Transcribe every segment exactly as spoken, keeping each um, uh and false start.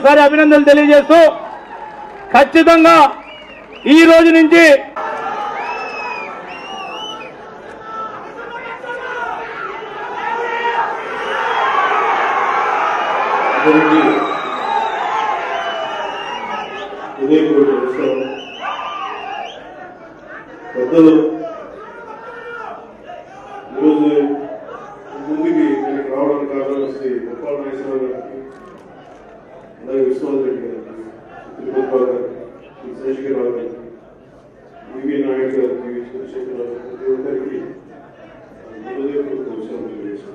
ఒకసారి అభినందనలు తెలియజేస్తూ ఖచ్చితంగా ఈ రోజు నుంచి పెద్దలు ఈరోజు ముందుకి నేను రావడానికి కారణం శ్రీ ముప్పాల నాగేశ్వరరావు గారికి, అలాగే విశ్వనాథ్ రెడ్డి గారికి, తిరుపతిరావు గారికి, శ్రీ శేషగిరిరావు గారికి, ఈవీ నాయుడు గారికి, చంద్రశేఖరరావు గారికి, ప్రతి ఒక్కరికి హృదయపూర్వక నమస్కారం తెలియజేశాను.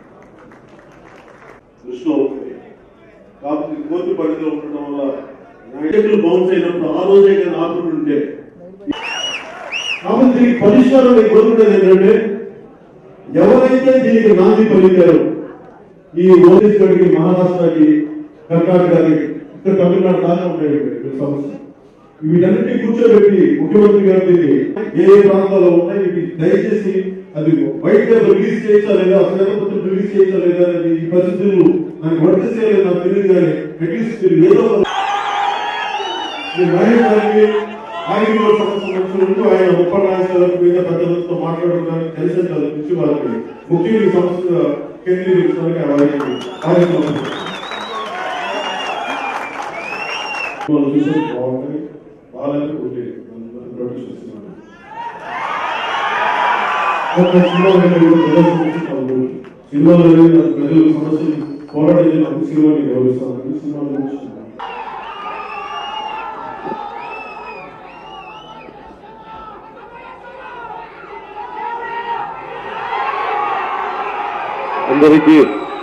దృష్టిలో ఉంటుంది కాబట్టి కోర్టు పరిధిలో ఉండటం వల్ల నాయకులు బౌన్స్ అయినప్పుడు ఆ రోజే కానీ ఆపుకుంటే కాబట్టి దీనికి పరిష్కారం కోరుకునేది ఏంటంటే ఎవరైతే దీనికి నాంది పలికారు ఈ ఛత్తీస్గఢ్కి, మహారాష్ట్రకి, కర్ణాటకకి, ఇక్కడ తమిళనాడు దాకా ఉంటాయి సమస్య. వీటన్నిటినీ కూర్చోబెట్టి ముఖ్యమంత్రి గారు దీన్ని ఏ ఏ ప్రాంతాల్లో ఉన్నాయి ఇవి దయచేసి అది బయట రిలీజ్ చేయొచ్చా లేదా, అసలు రిలీజ్ చేయొచ్చా లేదా ఈ పరిస్థితులు నాకు వర్తించలేదు నాకు తెలియదు. కానీ అట్లీస్ట్ ఏదో ఆయన సమస్య మంచుకుంటూ ఆయన ముప్పై నాయకులకు మీద పెద్దలతో మాట్లాడుకోవడానికి కలిసి కల్పించి వాళ్ళకి ముఖ్యంగా ఈ సమస్య కేంద్రీకరించడానికి బాగుంటుంది. వాళ్ళని కొట్టి సినిమాలో ప్రజలు సమస్యలు పోరాటం సినిమాని గౌరవిస్తాను. సినిమాలో అందరికీ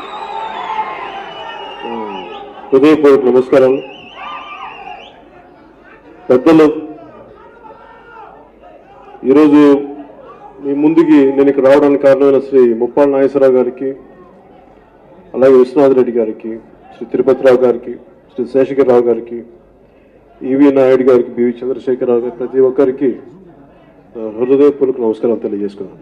హృదయపూర్వక నమస్కారాలు. పెద్దలు, ఈరోజు మీ ముందుకి నేను ఇక్కడ రావడానికి కారణమైన శ్రీ ముప్పాల నాగేశ్వరరావు గారికి, అలాగే విశ్వనాథ్ రెడ్డి గారికి, శ్రీ తిరుపతిరావు గారికి, శ్రీ శేషగిరిరావు గారికి, ఈవీ నాయుడు గారికి, బివి చంద్రశేఖరరావు గారికి, ప్రతి ఒక్కరికి హృదయపూర్వక నమస్కారం తెలియజేసుకున్నాను.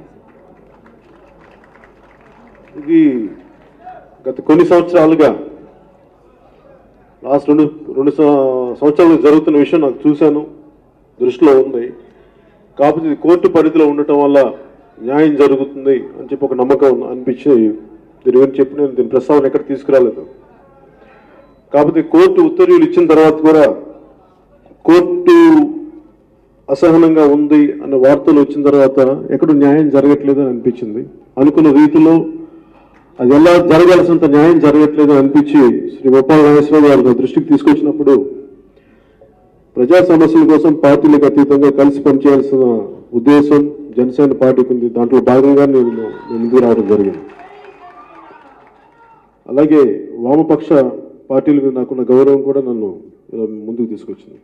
ఇది గత కొన్ని సంవత్సరాలుగా లాస్ట్ రెండు రెండు సంవత్సరాలు జరుగుతున్న విషయం నాకు చూశాను, దృష్టిలో ఉంది. కాకపోతే ఇది కోర్టు పరిధిలో ఉండటం వల్ల న్యాయం జరుగుతుంది అని చెప్పి ఒక నమ్మకం అనిపించి దీని గురించి చెప్పి నేను దీని ప్రస్తావన ఎక్కడ తీసుకురాలేదు. కాకపోతే కోర్టు ఉత్తర్వులు ఇచ్చిన తర్వాత కూడా కోర్టు అసహనంగా ఉంది అన్న వార్తలు వచ్చిన తర్వాత ఎక్కడ న్యాయం జరగట్లేదు అని అనిపించింది. అనుకున్న రీతిలో అది ఎలా జరగాల్సినంత న్యాయం జరగట్లేదు అనిపించి శ్రీ ముప్పాల నాగేశ్వరరావు గారు దృష్టికి తీసుకొచ్చినప్పుడు ప్రజా సమస్యల కోసం పార్టీలకు అతీతంగా కలిసి పనిచేయాల్సిన ఉద్దేశం జనసేన పార్టీకి ఉంది. దాంట్లో భాగంగా నేను ముందుకు రావడం జరిగింది. అలాగే వామపక్ష పార్టీలకు నాకున్న గౌరవం కూడా నన్ను ముందుకు తీసుకొచ్చింది.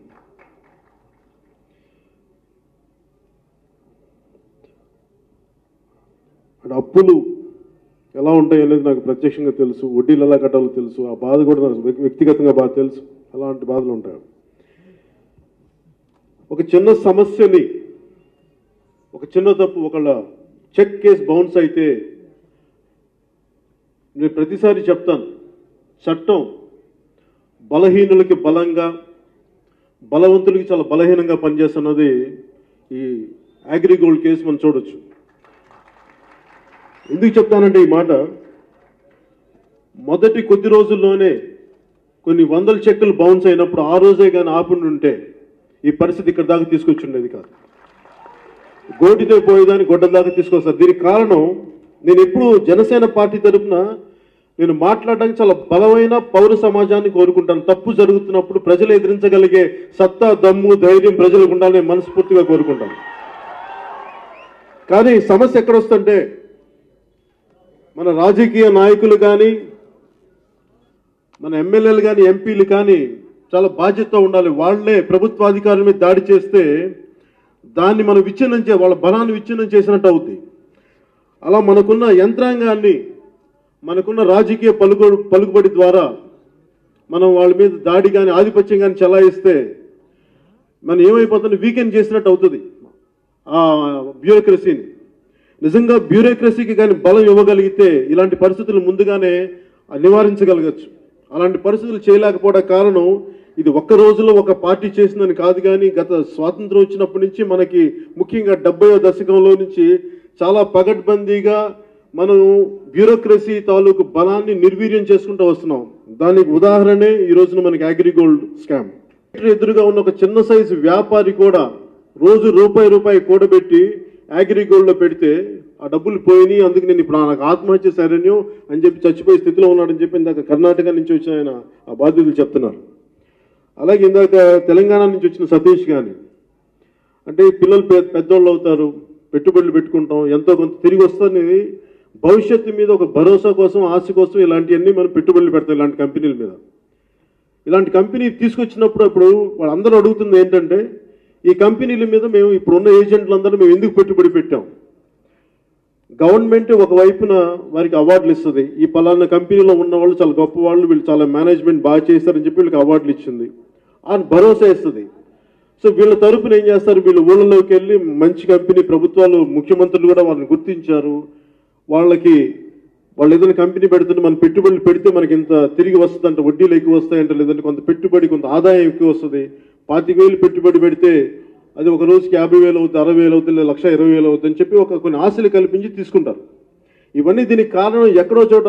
అప్పులు ఎలా ఉంటాయి అనేది నాకు ప్రత్యక్షంగా తెలుసు, వడ్డీలు ఎలా కట్టాలో తెలుసు, ఆ బాధ కూడా నాకు వ్యక్తిగతంగా బాగా తెలుసు. అలాంటి బాధలు ఉంటాయి. ఒక చిన్న సమస్యని, ఒక చిన్న తప్పు, ఒకళ్ళ చెక్ కేసు బౌన్స్ అయితే నేను ప్రతిసారి చెప్తాను, చట్టం బలహీనులకి బలంగా, బలవంతులకి చాలా బలహీనంగా పనిచేస్తున్నది ఈ అగ్రిగోల్డ్ కేసు మనం చూడొచ్చు. ఎందుకు చెప్తానంటే ఈ మాట, మొదటి కొద్ది రోజుల్లోనే కొన్ని వందల చెక్కులు బౌన్స్ అయినప్పుడు ఆ రోజే కానీ ఆపుండి ఉంటే ఈ పరిస్థితి ఇక్కడ దాకా తీసుకొచ్చి ఉండేది కాదు. గోటితో పోయేదాన్ని గొడ్డల దాకా తీసుకొస్తారు. దీనికి కారణం, నేను ఎప్పుడు జనసేన పార్టీ తరఫున నేను మాట్లాడడానికి చాలా బలమైన పౌర సమాజాన్ని కోరుకుంటాను. తప్పు జరుగుతున్నప్పుడు ప్రజలు ఎదిరించగలిగే సత్తా, దమ్ము, ధైర్యం ప్రజలకు ఉండాలని మనస్ఫూర్తిగా కోరుకుంటాను. కానీ సమస్య ఎక్కడ వస్తుంటే, మన రాజకీయ నాయకులు కానీ, మన ఎమ్మెల్యేలు కానీ, ఎంపీలు కానీ చాలా బాధ్యతతో ఉండాలి. వాళ్లే ప్రభుత్వాధికారుల మీద దాడి చేస్తే దాన్ని మనం విచ్ఛిన్నం చే వాళ్ళ బలాన్ని విచ్ఛిన్నం చేసినట్టు అవుతుంది. అలా మనకున్న యంత్రాంగాన్ని, మనకున్న రాజకీయ పలుకు పలుకుబడి ద్వారా మనం వాళ్ళ మీద దాడి కానీ ఆధిపత్యం కానీ చలాయిస్తే మనం ఏమైపోతుంది, వీకెండ్ చేసినట్టు అవుతుంది ఆ బ్యూరోక్రసీని. నిజంగా బ్యూరోక్రసీకి కానీ బలం ఇవ్వగలిగితే ఇలాంటి పరిస్థితులు ముందుగానే నివారించగలగచ్చు. అలాంటి పరిస్థితులు చేయలేకపోవడం కారణం ఇది ఒక్క రోజులో ఒక పార్టీ చేసిందని కాదు, కానీ గత స్వాతంత్రం వచ్చినప్పటి నుంచి మనకి ముఖ్యంగా డెబ్బైవ దశకంలో నుంచి చాలా పగడ్బందీగా మనం బ్యూరోక్రసీ తాలూకు బలాన్ని నిర్వీర్యం చేసుకుంటూ వస్తున్నాం. దానికి ఉదాహరణే ఈ రోజున మనకి అగ్రిగోల్డ్ స్కామ్. ఎదురుగా ఉన్న ఒక చిన్న సైజు వ్యాపారి కూడా రోజు రూపాయి రూపాయి కూడబెట్టి అగ్రిగోల్డ్లో పెడితే ఆ డబ్బులు పోయినాయి, అందుకు నేను ఇప్పుడు నాకు ఆత్మహత్య శరణ్యం అని చెప్పి చచ్చిపోయే స్థితిలో ఉన్నాడని చెప్పి ఇందాక కర్ణాటక నుంచి వచ్చిన ఆయన ఆ బాధ్యతలు చెప్తున్నారు. అలాగే ఇందాక తెలంగాణ నుంచి వచ్చిన సతీష్ కానీ, అంటే పిల్లలు పెద్దోళ్ళు అవుతారు, పెట్టుబడులు పెట్టుకుంటాం, ఎంతో కొంత తిరిగి వస్తుంది, భవిష్యత్తు మీద ఒక భరోసా కోసం ఆశ కోసం ఇలాంటివన్నీ మనం పెట్టుబడులు పెడతాం ఇలాంటి కంపెనీల మీద. ఇలాంటి కంపెనీ తీసుకొచ్చినప్పుడు అప్పుడు వాళ్ళందరూ అడుగుతుంది ఏంటంటే, ఈ కంపెనీల మీద మేము ఇప్పుడున్న ఏజెంట్లందరూ మేము ఎందుకు పెట్టుబడి పెట్టాం? గవర్నమెంట్ ఒకవైపున వారికి అవార్డులు ఇస్తుంది, ఈ పలానా కంపెనీలో ఉన్న వాళ్ళు చాలా గొప్ప వాళ్ళు, వీళ్ళు చాలా మేనేజ్మెంట్ బాగా చేస్తారని చెప్పి వీళ్ళకి అవార్డులు ఇచ్చింది, ఆ భరోసా ఇస్తుంది. సో వీళ్ళ తరపున ఏం చేస్తారు, వీళ్ళు ఊళ్ళలోకి వెళ్ళి మంచి కంపెనీ, ప్రభుత్వాలు ముఖ్యమంత్రులు కూడా వాళ్ళని గుర్తించారు, వాళ్ళకి వాళ్ళు ఏదైనా కంపెనీ పెడుతుంటే మనం పెట్టుబడులు పెడితే మనకి ఇంత తిరిగి వస్తుంది అంటే, వడ్డీలు ఎక్కువ వస్తాయంటే, లేదంటే కొంత పెట్టుబడి కొంత ఆదాయం ఎక్కువ వస్తుంది, పాతిక వేలు పెట్టుబడి పెడితే అది ఒక రోజుకి యాభై వేలు అవుతుంది, అరవై వేలు అవుతుంది, లేదా లక్ష ఇరవై వేలు అవుతుంది అని చెప్పి ఒక కొన్ని ఆశలు కల్పించి తీసుకుంటారు. ఇవన్నీ దీనికి కారణం ఎక్కడో చోట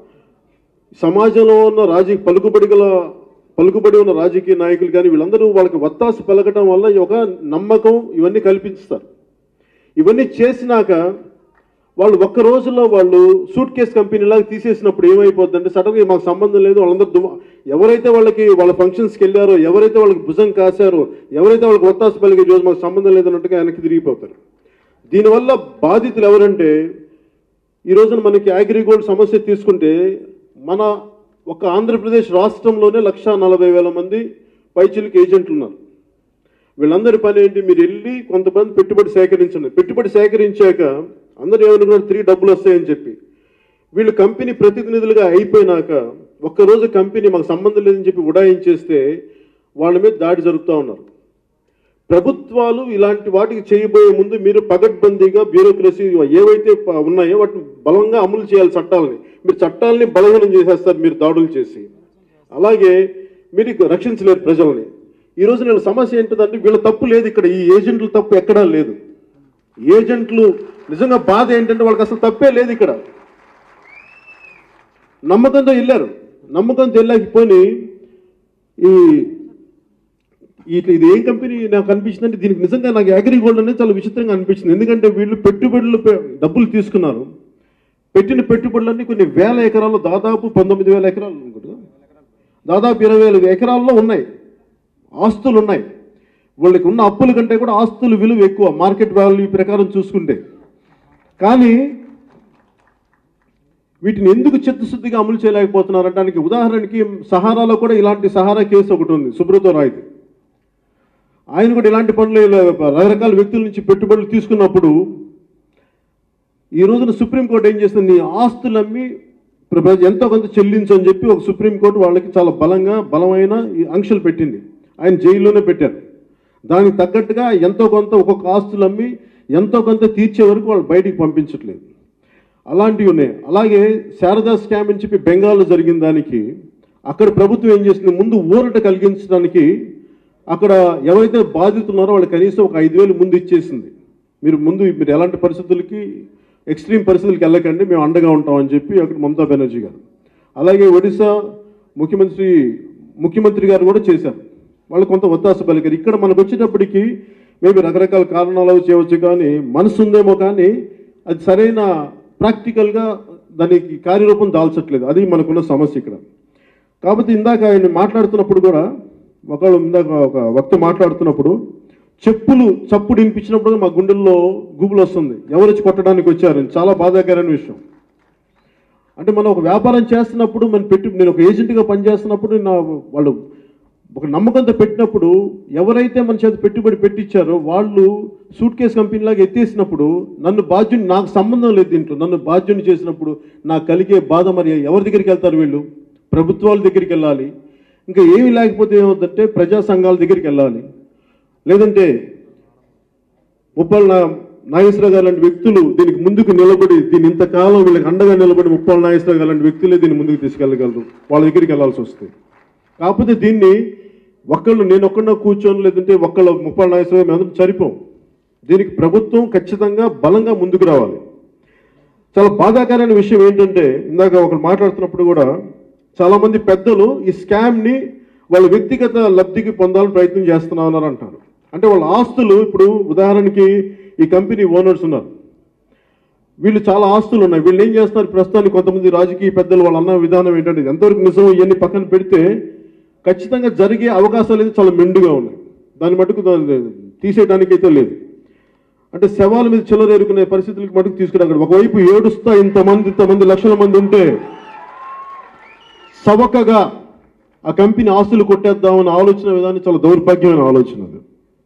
సమాజంలో ఉన్న రాజకీయ పలుకుబడి గల పలుకుబడి ఉన్న రాజకీయ నాయకులు కానీ వీళ్ళందరూ వాళ్ళకి వత్తాసు పలకటం వల్ల ఒక నమ్మకం ఇవన్నీ కల్పిస్తారు. ఇవన్నీ చేసినాక వాళ్ళు ఒక్క రోజుల్లో వాళ్ళు సూట్ కేస్ కంపెనీలాగా తీసేసినప్పుడు ఏమైపోతుందంటే, సడన్గా మాకు సంబంధం లేదు, వాళ్ళందరూ ఎవరైతే వాళ్ళకి వాళ్ళ ఫంక్షన్స్కి వెళ్ళారో, ఎవరైతే వాళ్ళకి భుజం కాశారో, ఎవరైతే వాళ్ళకి ఒత్తాసు పలికే రోజు మాకు సంబంధం లేదన్నట్టుగా వెనక్కి తిరిగిపోతారు. దీనివల్ల బాధితులు ఎవరంటే, ఈ రోజున మనకి అగ్రిగోల్డ్ సమస్య తీసుకుంటే మన ఒక ఆంధ్రప్రదేశ్ రాష్ట్రంలోనే లక్ష నలభై వేల మంది పైచిలకు ఏజెంట్లు ఉన్నారు. వీళ్ళందరి పని ఏంటి, మీరు వెళ్ళి కొంతమంది పెట్టుబడి సేకరించండి, పెట్టుబడి సేకరించాక అందరూ ఏమనుకున్నారు, తిరిగి డబ్బులు వస్తాయని చెప్పి వీళ్ళు కంపెనీ ప్రతినిధులుగా అయిపోయినాక ఒక్కరోజు కంపెనీ మాకు సంబంధం లేదని చెప్పి ఉడాయించేస్తే వాళ్ళ మీద దాడి జరుపుతూ ఉన్నారు. ప్రభుత్వాలు ఇలాంటి వాటికి చేయబోయే ముందు మీరు పగడ్బందీగా బ్యూరోక్రసీ ఏవైతే ఉన్నాయో వాటిని బలంగా అమలు చేయాలి. చట్టాలని మీరు చట్టాలని బలహీనం చేసేస్తారు మీరు దాడులు చేసి, అలాగే మీరు రక్షించలేరు ప్రజల్ని. ఈ రోజు నేను సమస్య ఏంటంటే, వీళ్ళ తప్పు లేదు ఇక్కడ, ఈ ఏజెంట్ల తప్పు ఎక్కడా లేదు. ఏజెంట్లు నిజంగా బాధ ఏంటంటే వాళ్ళకి అసలు తప్పే లేదు ఇక్కడ, నమ్మకంతో వెళ్ళారు, నమ్మకంతో వెళ్ళకపోయి ఈ ఇది ఏం కంపెనీ నాకు అనిపించిందంటే, దీనికి నిజంగా నాకు అగ్రిగోల్డ్ అనేది చాలా విచిత్రంగా అనిపించింది. ఎందుకంటే వీళ్ళు పెట్టుబడులు డబ్బులు తీసుకున్నారు, పెట్టిన పెట్టుబడులన్నీ కొన్ని వేల ఎకరాల్లో, దాదాపు పంతొమ్మిది వేల ఎకరాలు అనుకుంటున్నా, దాదాపు ఇరవై వేల ఎకరాల్లో ఉన్నాయి, ఆస్తులు ఉన్నాయి. వాళ్ళకి ఉన్న అప్పుల కంటే కూడా ఆస్తుల విలువ ఎక్కువ మార్కెట్ వాల్యూ ప్రకారం చూసుకుంటే. కానీ వీటిని ఎందుకు చిత్తశుద్ధిగా అమలు చేయలేకపోతున్నారు అనడానికి ఉదాహరణకి సహారాలో కూడా ఇలాంటి సహారా కేసు ఒకటి ఉంది, సుబ్రతో రాయ్ది. ఆయన కూడా ఇలాంటి పనులు రకరకాల వ్యక్తుల నుంచి పెట్టుబడులు తీసుకున్నప్పుడు ఈ రోజున సుప్రీంకోర్టు ఏం చేస్తుంది, నీ ఆస్తులమ్మి ఎంతో కొంత చెల్లించని చెప్పి ఒక సుప్రీంకోర్టు వాళ్ళకి చాలా బలంగా బలమైన ఆంక్షలు పెట్టింది. ఆయన జైల్లోనే పెట్టారు. దానికి తగ్గట్టుగా ఎంతో కొంత ఒక్కొక్క ఆస్తులు అమ్మి ఎంతో కొంత తీర్చే వరకు వాళ్ళు బయటికి పంపించట్లేదు. అలాంటివి ఉన్నాయి. అలాగే శారదా స్కామ్ అని చెప్పి బెంగాల్లో జరిగిన దానికి అక్కడ ప్రభుత్వం ఏం చేసింది, ముందు ఊరట కలిగించడానికి అక్కడ ఎవరైతే బాధితున్నారో వాళ్ళు కనీసం ఒక ఐదు వేలు ముందు ఇచ్చేసింది. మీరు ముందు మీరు ఎలాంటి పరిస్థితులకి ఎక్స్ట్రీమ్ పరిస్థితులకి వెళ్ళకండి, మేము అండగా ఉంటామని చెప్పి అక్కడ మమతా బెనర్జీ గారు. అలాగే ఒడిశా ముఖ్యమంత్రి ముఖ్యమంత్రి గారు కూడా చేశారు, వాళ్ళు కొంత ఒత్తాస పలికారు. ఇక్కడ మనకు వచ్చేటప్పటికి మేబీ రకరకాల కారణాలు చేయవచ్చు, కానీ మనసు ఉందేమో కానీ అది సరైన ప్రాక్టికల్గా దానికి కార్యరూపం దాల్చట్లేదు. అది మనకున్న సమస్య ఇక్కడ. కాబట్టి ఇందాక ఆయన మాట్లాడుతున్నప్పుడు కూడా ఒకళ్ళు ఇందాక ఒక వక్త మాట్లాడుతున్నప్పుడు చెప్పులు చప్పుడు వినిపించినప్పుడు మా గుండెల్లో గుబులు వస్తుంది, ఎవరు వచ్చి కొట్టడానికి వచ్చారని. చాలా బాధాకరమైన విషయం. అంటే మనం ఒక వ్యాపారం చేస్తున్నప్పుడు మనం పెట్టి నేను ఒక ఏజెంట్గా పనిచేస్తున్నప్పుడు నా వాళ్ళు ఒక నమ్మకంతో పెట్టినప్పుడు ఎవరైతే మన చేత పెట్టుబడి పెట్టించారో వాళ్ళు సూట్ కేస్ కంపెనీలాగా ఎత్తేసినప్పుడు నన్ను బాధ్యుని, నాకు సంబంధం లేదు దీంట్లో, నన్ను బాధ్యుని చేసినప్పుడు నాకు కలిగే బాధ మరి ఎవరి దగ్గరికి వెళ్తారు వీళ్ళు? ప్రభుత్వాల దగ్గరికి వెళ్ళాలి. ఇంకా ఏమి లేకపోతే ఏమవుతుందంటే ప్రజా సంఘాల దగ్గరికి వెళ్ళాలి, లేదంటే ముప్పై నాగేశ్వరరావు గారు లాంటి వ్యక్తులు దీనికి ముందుకు నిలబడి దీని ఇంతకాలం వీళ్ళకి అండగా నిలబడి ముప్పాళ్ళ నాగేశ్వరరావు గారు లాంటి వ్యక్తులే దీన్ని ముందుకు తీసుకెళ్ళగలరు, వాళ్ళ దగ్గరికి వెళ్ళాల్సి వస్తుంది. కాకపోతే దీన్ని ఒక్కళ్ళు నేను ఒక్కడో కూర్చొని లేదంటే ఒక్కళ్ళు ముప్పాళ్ళ నాగేశ్వరరావు మేము అందరం సరిపోం. దీనికి ప్రభుత్వం ఖచ్చితంగా బలంగా ముందుకు రావాలి. చాలా బాధాకరమైన విషయం ఏంటంటే ఇందాక ఒకరు మాట్లాడుతున్నప్పుడు కూడా చాలామంది పెద్దలు ఈ స్కామ్ని వాళ్ళ వ్యక్తిగత లబ్ధికి పొందాలని ప్రయత్నం చేస్తున్నా ఉన్నారు అంటారు. అంటే వాళ్ళ ఆస్తులు, ఇప్పుడు ఉదాహరణకి ఈ కంపెనీ ఓనర్స్ ఉన్నారు, వీళ్ళు చాలా ఆస్తులు ఉన్నాయి. వీళ్ళు ఏం చేస్తున్నారు, ప్రస్తుతానికి కొంతమంది రాజకీయ పెద్దలు వాళ్ళు అన్న విధానం ఏంటంటే ఎంతవరకు నిజం ఇవన్నీ పక్కన పెడితే ఖచ్చితంగా జరిగే అవకాశాలు అయితే చాలా మెండుగా ఉన్నాయి. దాని మటుకు తీసేయడానికైతే లేదు. అంటే శవాల మీద చిల్లరేరుకునే పరిస్థితులకు మటుకు తీసుకురాగలరు. ఒకవైపు ఏడుస్తా ఇంతమంది ఇంతమంది లక్షల మంది ఉంటే సవకగా ఆ కంపెనీ ఆస్తులు కొట్టేద్దామని ఆలోచన విధానం చాలా దౌర్భాగ్యమైన ఆలోచన. అది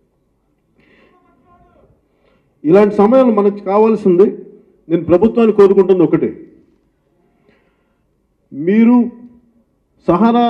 ఇలాంటి సమయంలో మనకు కావాల్సింది, నేను ప్రభుత్వాన్ని కోరుకుంటుంది ఒకటే, మీరు సహారా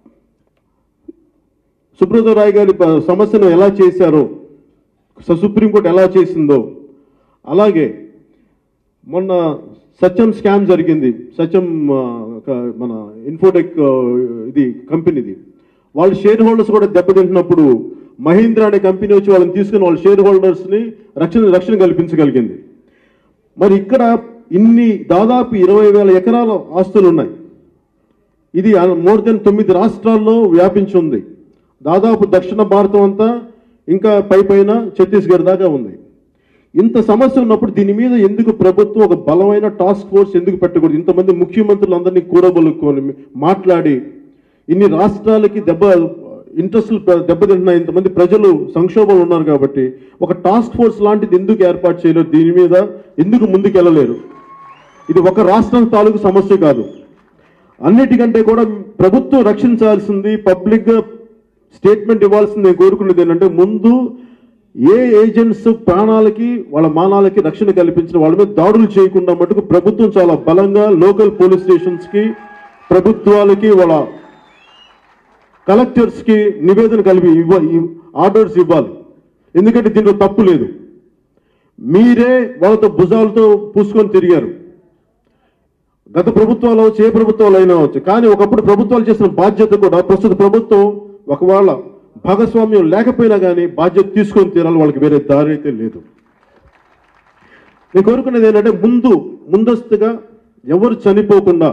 సుబ్రత రాయ్ గారి సమస్యను ఎలా చేశారో, సుప్రీంకోర్టు ఎలా చేసిందో, అలాగే మొన్న సత్యం స్కామ్ జరిగింది, సత్యం మన ఇన్ఫోటెక్ ఇది కంపెనీది, వాళ్ళు షేర్ హోల్డర్స్ కూడా దెబ్బతింటున్నప్పుడు మహీంద్రా అనే కంపెనీ వచ్చి వాళ్ళని తీసుకుని వాళ్ళ షేర్ హోల్డర్స్ని రక్షణ రక్షణ కల్పించగలిగింది. మరి ఇక్కడ ఇన్ని దాదాపు ఇరవై వేల ఎకరాల ఆస్తులు ఉన్నాయి. ఇది మోర్ దెన్ తొమ్మిది రాష్ట్రాల్లో వ్యాపించి ఉంది. దాదాపు దక్షిణ భారతం అంతా ఇంకా పై పైన ఛత్తీస్గఢ్ దాకా ఉంది. ఇంత సమస్య ఉన్నప్పుడు దీని మీద ఎందుకు ప్రభుత్వం ఒక బలమైన టాస్క్ ఫోర్స్ ఎందుకు పెట్టకూడదు? ఇంతమంది ముఖ్యమంత్రులందరినీ కూడబలుక్కొని మాట్లాడి ఇన్ని రాష్ట్రాలకి దెబ్బ ఇంట్రెస్ట్లు దెబ్బతింటున్నాయి, ఇంతమంది ప్రజలు సంక్షోభంలో ఉన్నారు కాబట్టి ఒక టాస్క్ ఫోర్స్ లాంటిది ఎందుకు ఏర్పాటు చేయలేరు? దీని మీద ఎందుకు ముందుకు వెళ్ళలేరు? ఇది ఒక రాష్ట్రం తాలూకు సమస్య కాదు. అన్నిటికంటే కూడా ప్రభుత్వం రక్షించాల్సింది, పబ్లిక్గా స్టేట్మెంట్ ఇవ్వాల్సింది నేను కోరుకునేది ఏంటంటే, ముందు ఏ ఏజెంట్స్ ప్రాణాలకి వాళ్ళ మానాలకి రక్షణ కల్పించిన వాళ్ళ మీద దాడులు చేయకుండా మటుకు ప్రభుత్వం చాలా బలంగా లోకల్ పోలీస్ స్టేషన్స్కి, ప్రభుత్వాలకి, వాళ్ళ కలెక్టర్స్కి నివేదన కలిపి ఇవ్వ ఆర్డర్స్ ఇవ్వాలి. ఎందుకంటే దీంట్లో తప్పు లేదు. మీరే వాళ్ళతో భుజాలతో పూసుకొని తిరిగారు. గత ప్రభుత్వాలు అవచ్చు, ఏ ప్రభుత్వాలు అయినా అవచ్చు. కానీ ఒకప్పుడు ప్రభుత్వాలు చేసిన బాధ్యత కూడా ప్రస్తుత ప్రభుత్వం ఒకవేళ భాగస్వామ్యం లేకపోయినా కానీ బాధ్యత తీసుకొని తీరాలి. వాళ్ళకి వేరే దారి అయితే లేదు. నేను కోరుకునేది ఏంటంటే, ముందు ముందస్తుగా ఎవరు చనిపోకుండా,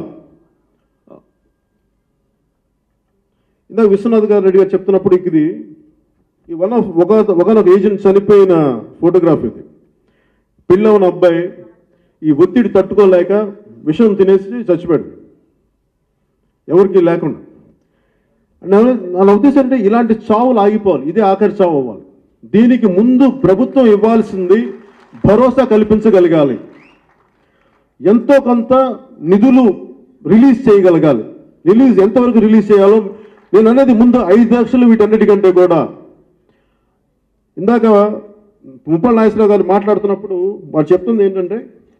ఇందాక విశ్వనాథ్ గారు రెడ్డి గారు చెప్తున్నప్పుడు ఇది ఈ వన్ ఆఫ్ ఒక ఒకనొక ఏజెంట్ చనిపోయిన ఫోటోగ్రాఫ్. ఇది పిల్లవన అబ్బాయి ఈ ఒత్తిడి తట్టుకోలేక విషం తినేసి చచ్చిపోయాడు, ఎవరికి లేకుండా. నా ఉద్దేశం అంటే ఇలాంటి చావులు ఆగిపోవాలి, ఇదే ఆఖరి చావు అవ్వాలి. దీనికి ముందు ప్రభుత్వం ఇవ్వాల్సింది భరోసా కల్పించగలగాలి, ఎంతో కొంత నిధులు రిలీజ్ చేయగలగాలి. రిలీజ్ ఎంతవరకు రిలీజ్ చేయాలో నేను అనేది ముందు ఐదు లక్షలు వీటన్నిటికంటే కూడా. ఇందాక ముప్పాళ్ళ నాగేశ్వరరావు గారు మాట్లాడుతున్నప్పుడు వాళ్ళు చెప్తుంది ఏంటంటే,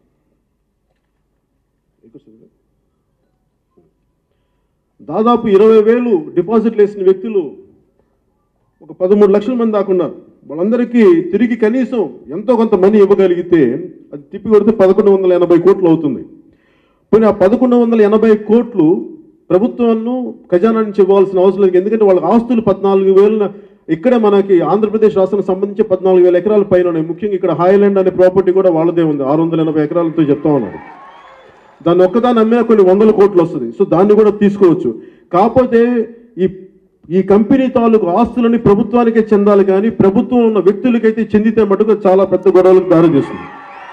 దాదాపు ఇరవై వేలు డిపాజిట్లు వేసిన వ్యక్తులు ఒక పదమూడు లక్షల మంది దాకా ఉన్నారు. వాళ్ళందరికీ తిరిగి కనీసం ఎంతో కొంత మనీ ఇవ్వగలిగితే అది తిప్పి కొడితే పదకొండు వందల ఎనభై కోట్లు అవుతుంది. పోనీ ఆ పదకొండు వందల ఎనభై కోట్లు ప్రభుత్వాన్ని ఖజానా నుంచి ఇవ్వాల్సిన అవసరం లేదు. ఎందుకంటే వాళ్ళ ఆస్తులు పద్నాలుగు వేల ఇక్కడే మనకి ఆంధ్రప్రదేశ్ రాష్ట్రానికి సంబంధించి పద్నాలుగు వేల ఎకరాల పైన ఉన్నాయి. ముఖ్యంగా ఇక్కడ హాయ్లాండ్ అనే ప్రాపర్టీ కూడా వాళ్ళదే ఉంది, ఆరు వందల ఎనభై ఎకరాలతో చెప్తా ఉన్నారు. దాన్ని ఒక్కదాన్ని అమ్మినా కొన్ని వందల కోట్లు వస్తుంది. సో దాన్ని కూడా తీసుకోవచ్చు. కాకపోతే ఈ ఈ కంపెనీ తాలూకు ఆస్తులని ప్రభుత్వానికే చెందాలి, కానీ ప్రభుత్వం ఉన్న వ్యక్తులకైతే చెందితే మటుకు చాలా పెద్ద గొడవలకు దారితీస్తుంది.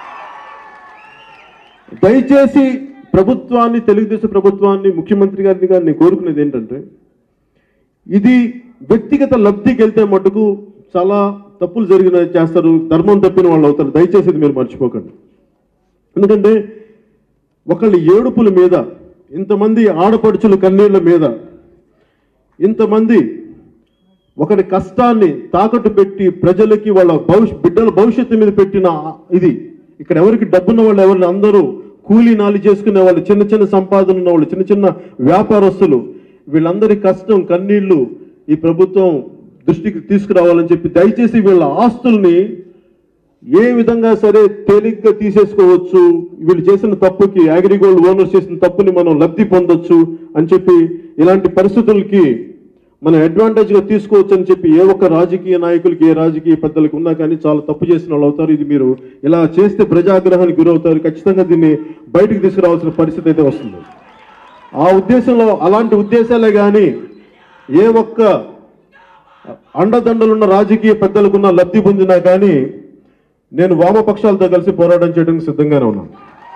దయచేసి ప్రభుత్వాన్ని, తెలుగుదేశం ప్రభుత్వాన్ని, ముఖ్యమంత్రి గారిని గారిని నేను కోరుకునేది ఏంటంటే, ఇది వ్యక్తిగత లబ్ధికి వెళ్తే మటుకు చాలా తప్పులు జరిగిన చేస్తారు, ధర్మం తప్పిన వాళ్ళు అవుతారు. దయచేసి ఇది మీరు మర్చిపోకండి. ఎందుకంటే ఒకళ్ళ ఏడుపుల మీద, ఇంతమంది ఆడపడుచుల కన్నీళ్ల మీద, ఇంతమంది ఒకరి కష్టాన్ని తాకట్టు పెట్టి ప్రజలకి వాళ్ళ భవిష్య బిడ్డల భవిష్యత్తు మీద పెట్టిన ఇది, ఇక్కడ ఎవరికి డబ్బున్న వాళ్ళు ఎవరిని, అందరూ కూలీ నాలి చేసుకునే వాళ్ళు, చిన్న చిన్న సంపాదన ఉన్న వాళ్ళు, చిన్న చిన్న వ్యాపారస్తులు, వీళ్ళందరి కష్టం కన్నీళ్లు ఈ ప్రభుత్వం దృష్టికి తీసుకురావాలని చెప్పి దయచేసి వీళ్ళ ఆస్తుల్ని ఏ విధంగా సరే తేలిగ్గా తీసేసుకోవచ్చు, వీళ్ళు చేసిన తప్పుకి అగ్రిగోల్డ్ ఓనర్స్ చేసిన తప్పుని మనం లబ్ధి పొందొచ్చు అని చెప్పి ఇలాంటి పరిస్థితులకి మనం అడ్వాంటేజ్గా తీసుకోవచ్చు అని చెప్పి ఏ ఒక్క రాజకీయ నాయకులకి ఏ రాజకీయ పెద్దలకు ఉన్నా కానీ చాలా తప్పు చేసిన వాళ్ళు అవుతారు. ఇది మీరు ఇలా చేస్తే ప్రజాగ్రహానికి గురవుతారు, ఖచ్చితంగా దీన్ని బయటకు తీసుకురావాల్సిన పరిస్థితి అయితే వస్తుంది. ఆ ఉద్దేశంలో అలాంటి ఉద్దేశాలే కానీ ఏ ఒక్క అండదండలున్న రాజకీయ పెద్దలకున్న లబ్ధి పొందినా కానీ నేను వామపక్షాలతో కలిసి పోరాటం చేయడానికి సిద్ధంగానే ఉన్నాను.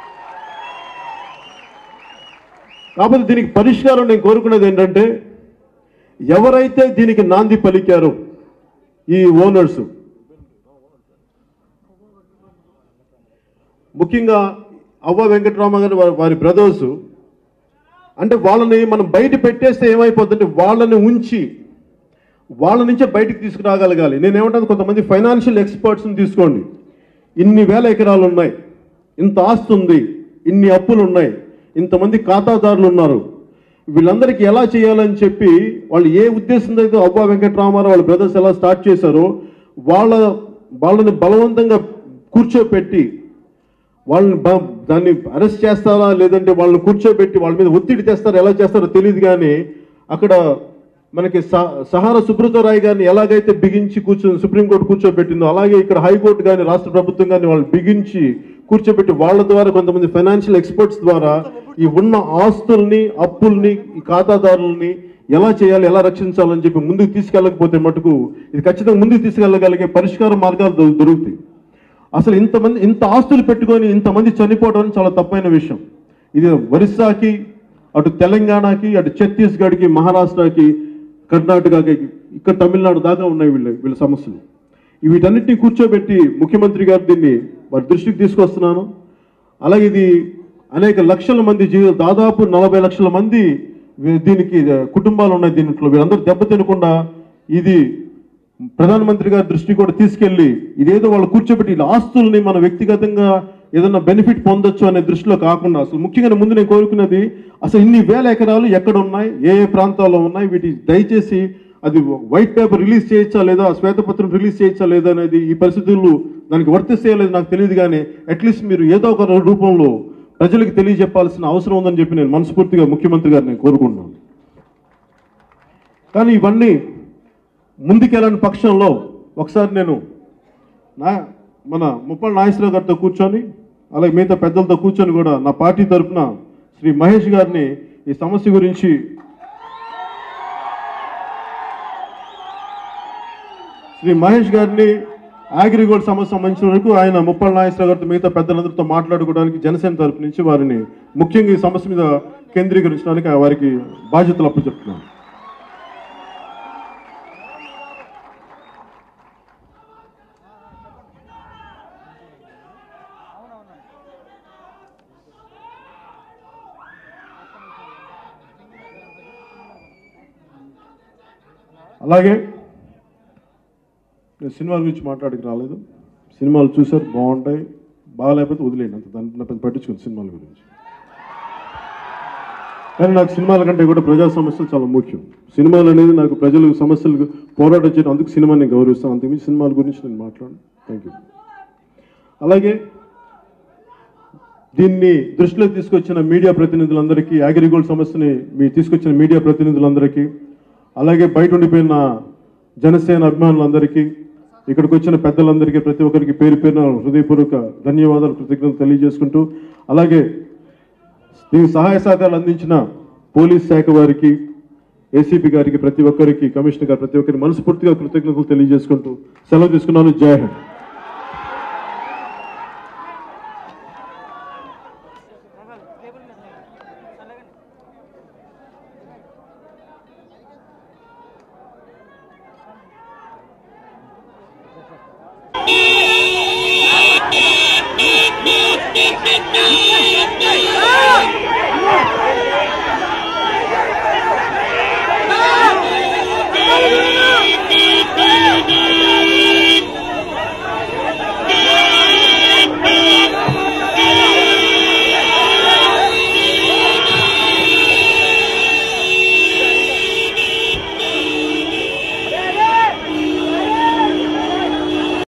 కాకపోతే దీనికి పరిష్కారం నేను కోరుకునేది ఏంటంటే, ఎవరైతే దీనికి నాంది పలికారో ఈ ఓనర్స్, ముఖ్యంగా అవ్వ వెంకటరామ గారి వారి బ్రదర్స్, అంటే వాళ్ళని మనం బయట పెట్టేస్తే ఏమైపోతుందంటే వాళ్ళని ఉంచి వాళ్ళ నుంచే బయటకు తీసుకురాగలగాలి. నేనేమంటాను, కొంతమంది ఫైనాన్షియల్ ఎక్స్పర్ట్స్ని తీసుకోండి. ఇన్ని వేల ఎకరాలు ఉన్నాయి, ఇంత ఆస్తి ఉంది, ఇన్ని అప్పులు ఉన్నాయి, ఇంతమంది ఖాతాదారులు ఉన్నారు, వీళ్ళందరికీ ఎలా చేయాలని చెప్పి వాళ్ళు ఏ ఉద్దేశంతో అయితే అవ్వ వెంకటరామారావు వాళ్ళ బ్రదర్స్ ఎలా స్టార్ట్ చేశారో వాళ్ళ వాళ్ళని బలవంతంగా కూర్చోపెట్టి వాళ్ళని దాన్ని అరెస్ట్ చేస్తారా లేదంటే వాళ్ళని కూర్చోబెట్టి వాళ్ళ మీద ఒత్తిడి తెస్తారా ఎలా చేస్తారో తెలియదు. కానీ అక్కడ మనకి సహారా సుబ్రత రాయ్ గారిని ఎలాగైతే బిగించి కూర్చో సుప్రీంకోర్టు కూర్చోబెట్టిందో అలాగే ఇక్కడ హైకోర్టు కానీ రాష్ట్ర ప్రభుత్వం కానీ వాళ్ళు బిగించి కూర్చోబెట్టి వాళ్ళ ద్వారా కొంతమంది ఫైనాన్షియల్ ఎక్స్పర్ట్స్ ద్వారా ఈ ఉన్న ఆస్తుల్ని అప్పుల్ని ఈ ఖాతాదారుల్ని ఎలా చేయాలి ఎలా రక్షించాలని చెప్పి ముందుకు తీసుకెళ్ళకపోతే మటుకు ఇది ఖచ్చితంగా ముందుకు తీసుకెళ్ళగలిగే పరిష్కార మార్గాలు దొరుకుతాయి. అసలు ఇంతమంది ఇంత ఆస్తులు పెట్టుకొని ఇంతమంది చనిపోవడం చాలా తప్పైన విషయం. ఇది ఒరిస్సాకి, అటు తెలంగాణకి, అటు ఛత్తీస్గఢ్కి, మహారాష్ట్రకి, కర్ణాటకకి, ఇక్కడ తమిళనాడు దాకా ఉన్నాయి వీళ్ళ వీళ్ళ సమస్యలు. వీటన్నిటిని కూర్చోబెట్టి ముఖ్యమంత్రి గారు దీన్ని వారి దృష్టికి తీసుకొస్తున్నాను. అలాగే ఇది అనేక లక్షల మంది జీవిత దాదాపు నలభై లక్షల మంది దీనికి కుటుంబాలు ఉన్నాయి దీంట్లో. వీళ్ళందరూ దెబ్బతినకుండా ఇది ప్రధానమంత్రి గారి దృష్టికి కూడా తీసుకెళ్లి ఇదేదో వాళ్ళు కూర్చోబెట్టి ఇలా ఆస్తుల్ని మన వ్యక్తిగతంగా ఏదైనా బెనిఫిట్ పొందొచ్చు అనే దృష్టిలో కాకుండా అసలు ముఖ్యంగా ముందు నేను కోరుకున్నది అసలు ఇన్ని వేల ఎకరాలు ఎక్కడ ఉన్నాయి, ఏ ఏ ప్రాంతాల్లో ఉన్నాయి, వీటి దయచేసి అది వైట్ పేపర్ రిలీజ్ చేయొచ్చా లేదా, శ్వేతపత్రం రిలీజ్ చేయొచ్చా లేదా అనేది ఈ పరిస్థితుల్లో దానికి వర్తిస్తేయలేదు నాకు తెలియదు. కానీ అట్లీస్ట్ మీరు ఏదో ఒక రూపంలో ప్రజలకు తెలియజెప్పాల్సిన అవసరం ఉందని చెప్పి నేను మనస్ఫూర్తిగా ముఖ్యమంత్రి గారిని నేను కోరుకుంటున్నాను. కానీ ఇవన్నీ ముందుకెళ్ళని పక్షంలో ఒకసారి నేను నా మన ముప్పల నాగేశ్వరరావు గారితో కూర్చొని అలాగే మిగతా పెద్దలతో కూర్చొని కూడా నా పార్టీ తరఫున శ్రీ మహేష్ గారిని ఈ సమస్య గురించి శ్రీ మహేష్ గారిని అగ్రిగోల్డ్ సమస్య సంబంధించిన వరకు ఆయన ముప్పల నాగేశ్వరరావు గారితో మిగతా పెద్దలందరితో మాట్లాడుకోవడానికి జనసేన తరఫు నుంచి వారిని ముఖ్యంగా ఈ సమస్య మీద కేంద్రీకరించడానికి వారికి బాధ్యతలు అప్పచెప్తున్నాను. అలాగే నేను సినిమాల గురించి మాట్లాడికి రాలేదు. సినిమాలు చూసారు, బాగుంటాయి, బాగాలేకపోతే వదిలేండి, అంత దాంట్లో పట్టించుకోండి సినిమాల గురించి. కానీ నాకు సినిమాల కంటే కూడా ప్రజా సమస్యలు చాలా ముఖ్యం. సినిమాలు అనేది నాకు ప్రజలు సమస్యలు పోరాటం చేయడం, అందుకు సినిమాని గౌరవిస్తాను, అంతకుమించి సినిమాల గురించి నేను మాట్లాడను. Thank you. అలాగే దీన్ని దృష్టిలోకి తీసుకొచ్చిన మీడియా ప్రతినిధులందరికీ, అగ్రిగోల్డ్ సమస్యని మీ తీసుకొచ్చిన మీడియా ప్రతినిధులందరికీ, అలాగే బయట ఉండిపోయిన జనసేన అభిమానులందరికీ, ఇక్కడికి వచ్చిన పెద్దలందరికీ, ప్రతి ఒక్కరికి పేరు పేరున హృదయపూర్వక ధన్యవాదాలు కృతజ్ఞతలు తెలియజేసుకుంటూ, అలాగే దీనికి సహాయ సహకారాలు అందించిన పోలీస్ శాఖ వారికి, ఏసీపీ గారికి, ప్రతి ఒక్కరికి, కమిషనర్ గారు, ప్రతి ఒక్కరికి మనస్ఫూర్తిగా కృతజ్ఞతలు తెలియజేసుకుంటూ సెలవు తీసుకున్నాను. జై హింద్.